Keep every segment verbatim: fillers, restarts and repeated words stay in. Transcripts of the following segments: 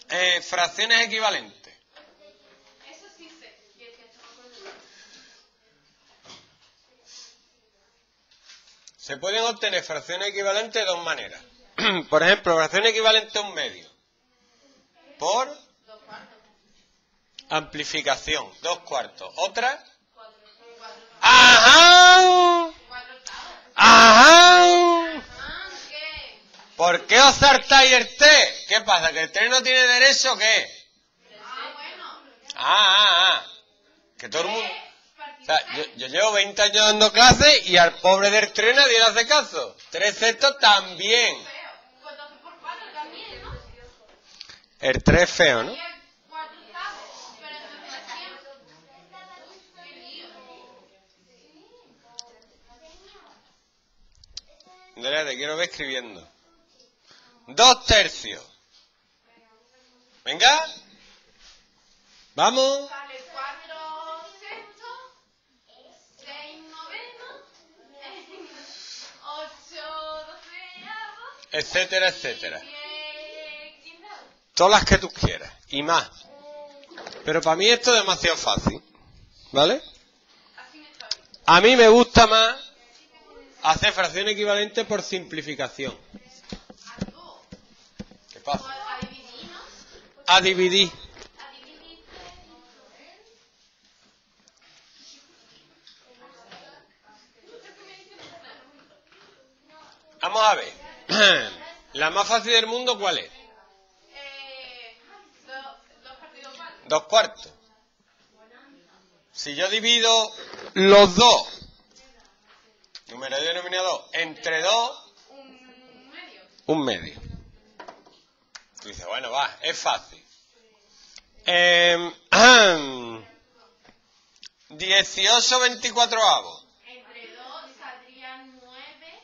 Eh, fracciones equivalentes. Eso sí sé. Se pueden obtener fracciones equivalentes de dos maneras. Por ejemplo, fracción equivalente a un medio. Por amplificación, dos cuartos. ¿Otra? ¡Ajá! ¡Ajá! ¿Por qué os saltáis el T? ¿Qué pasa? ¿Que el tren no tiene derecho o qué? Ah, ah, ah. Que todo el mundo... O sea, yo, yo llevo veinte años dando clases y al pobre del tren nadie le hace caso. Tres sextos también. El tres es feo, ¿no? Andrea, te quiero ver escribiendo. Dos tercios. Venga. Vamos. Etcétera, etcétera. Todas las que tú quieras. Y más. Pero para mí esto es demasiado fácil. ¿Vale? A mí me gusta más hacer fracción equivalente por simplificación. ¿Qué pasa? A dividir. Vamos a ver. La más fácil del mundo, ¿cuál es? Dos cuartos. Si yo divido los dos, numerador y denominador, entre dos, un medio. Tú dices, bueno, va, es fácil. Eh, dieciocho veinticuatroavos. Entre dos saldrían nueve.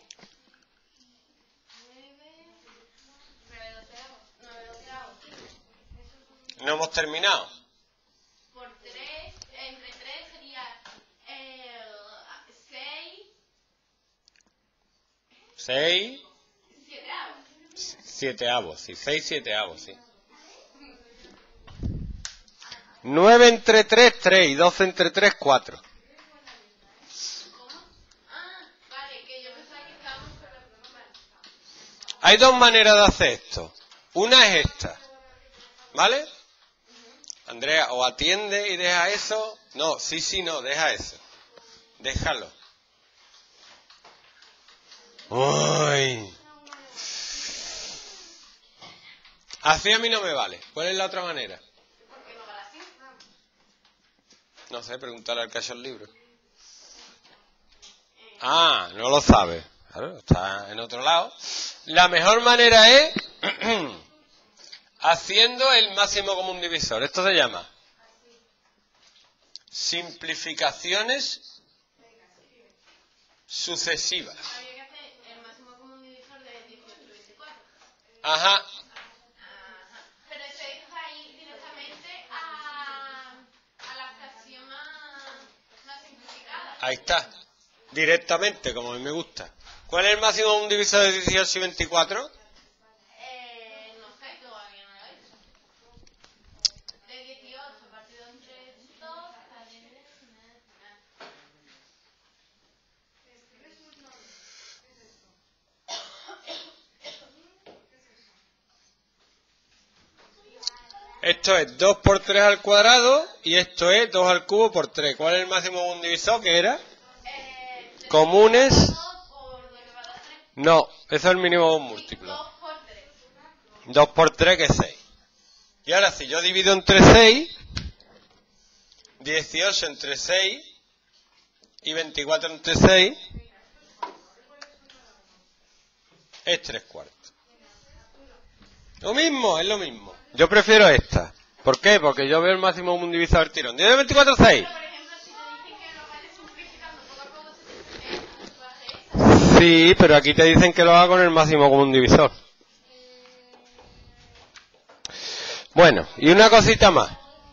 nueve doceavos. No hemos terminado. Por tres, entre tres sería seis. seis. Sieteavos. Sieteavos, sí. seis sieteavos, sí. nueve entre tres, tres. Y doce entre tres, cuatro. Hay dos maneras de hacer esto. Una es esta. ¿Vale? Andrea, o atiende y deja eso. No, sí, sí, no, deja eso. Déjalo. Uy. Así a mí no me vale. ¿Cuál es la otra manera? No sé, preguntarle al que ha hecho el libro. Ah, no lo sabe. Claro, está en otro lado. La mejor manera es haciendo el máximo común divisor. Esto se llama simplificaciones sucesivas. Ajá. Pero eso es ahí directamente a, a la fracción más, más simplificada. Ahí está. Directamente, como a mí me gusta. ¿Cuál es el máximo común divisor de dieciocho y veinticuatro? Eh, no sé, todavía no lo he hecho. De dieciocho partido entre dos. Esto es dos por tres al cuadrado y esto es dos al cubo por tres. ¿Cuál es el máximo común divisor? ¿Qué era? Eh, Comunes. por dos elevado a tres. No, eso es el mínimo común múltiplo. dos por tres. dos por tres, que es seis. Y ahora si yo divido entre seis, dieciocho entre seis y veinticuatro entre seis, es tres cuartos. Lo mismo, es lo mismo. Yo prefiero esta. ¿Por qué? Porque yo veo el máximo común divisor al tirón. ¿diez de veinticuatro, seis? Por ejemplo, si te dicen que lo vayas simplificando poco a poco, se te dice, eh, tú haces esa. Sí, pero aquí te dicen que lo haga con el máximo común divisor. Bueno, y una cosita más.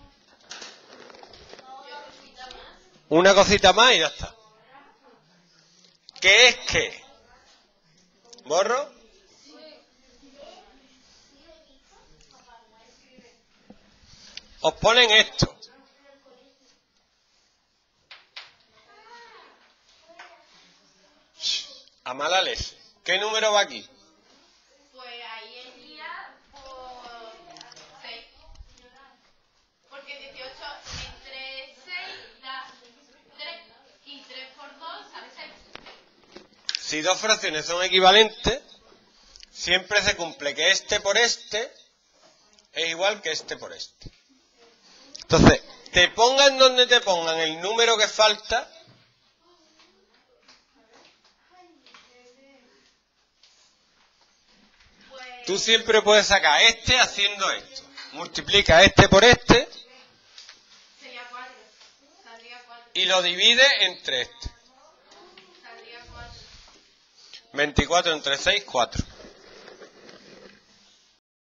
Una cosita más y ya está. ¿Qué es qué? ¿Borro? os ponen esto. A mala leche. ¿Qué número va aquí? Pues ahí iría por seis. Porque dieciocho entre seis da tres. Y tres por dos sale seis. Si dos fracciones son equivalentes, siempre se cumple que este por este es igual que este por este. Entonces, te pongan donde te pongan el número que falta, tú siempre puedes sacar este haciendo esto. Multiplica este por este Sería cuatro. Saldría cuatro. y lo divide entre este. Saldría cuatro. veinticuatro entre seis, cuatro.